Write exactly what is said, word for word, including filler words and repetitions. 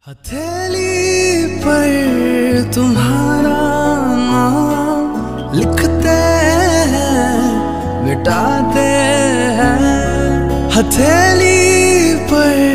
हथेली पर तुम्हारा नाम लिखते हैं, मिटाते हैं। हथेली पर